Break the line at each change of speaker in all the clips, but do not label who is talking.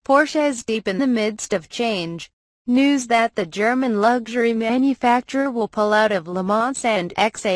Porsche is deep in the midst of change. News that the German luxury manufacturer will pull out of Le Mans and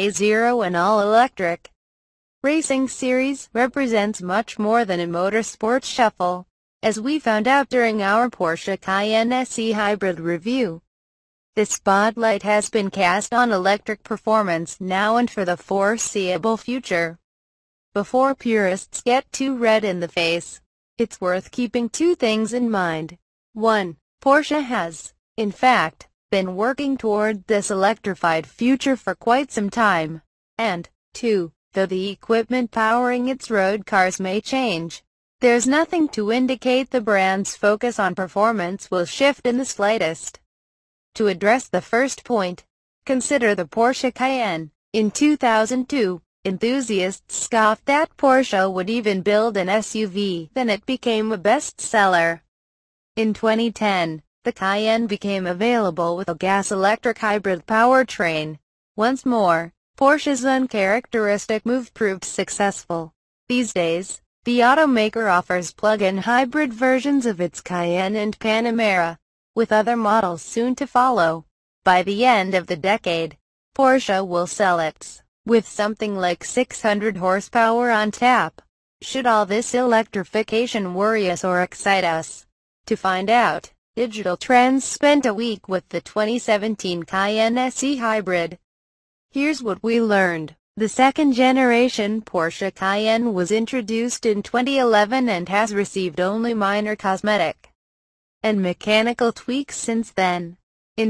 XA0 and all-electric racing series represents much more than a motorsport shuffle, as we found out during our Porsche Cayenne SE Hybrid review. The spotlight has been cast on electric performance now and for the foreseeable future. Before purists get too red in the face, it's worth keeping two things in mind. 1. Porsche has, in fact, been working toward this electrified future for quite some time. And, 2. Though the equipment powering its road cars may change, there's nothing to indicate the brand's focus on performance will shift in the slightest. To address the first point, consider the Porsche Cayenne. In 2002, enthusiasts scoffed that Porsche would even build an SUV. Then it became a bestseller. In 2010, the Cayenne became available with a gas-electric hybrid powertrain. Once more, Porsche's uncharacteristic move proved successful. These days, the automaker offers plug-in hybrid versions of its Cayenne and Panamera, with other models soon to follow. By the end of the decade, Porsche will sell its, with something like 600 horsepower on tap. Should all this electrification worry us or excite us? To find out, Digital Trends spent a week with the 2017 Cayenne SE Hybrid. Here's what we learned. The second-generation Porsche Cayenne was introduced in 2011 and has received only minor cosmetic and mechanical tweaks since then. In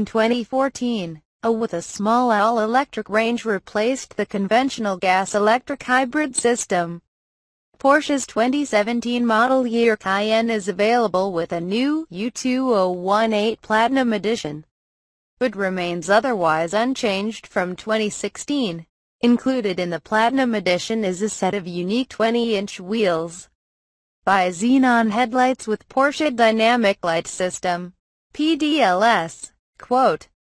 2014, with a small all-electric range replaced the conventional gas-electric hybrid system. Porsche's 2017 model year Cayenne is available with a new U2018 Platinum Edition, but remains otherwise unchanged from 2016. Included in the Platinum Edition is a set of unique 20-inch wheels, bi-xenon headlights with Porsche Dynamic Light System, PDLS. Quote,